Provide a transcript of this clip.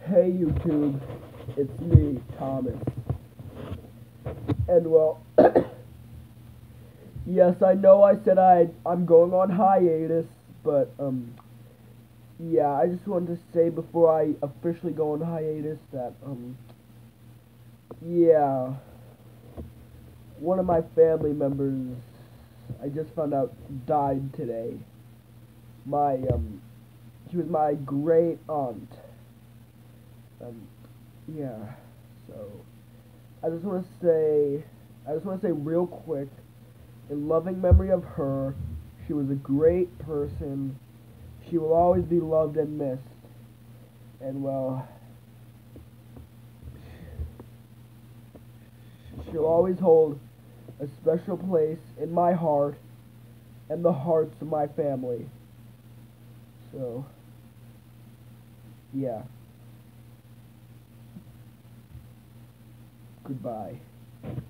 Hey YouTube, it's me, Thomas. And well, yes, I know I said I'm going on hiatus, but yeah, I just wanted to say before I officially go on hiatus that yeah, one of my family members I just found out died today. She was my great aunt. Um, yeah, so. I just want to say, real quick, in loving memory of her, she was a great person. She will always be loved and missed. And well, she'll always hold a special place in my heart and the hearts of my family. So, yeah. Goodbye.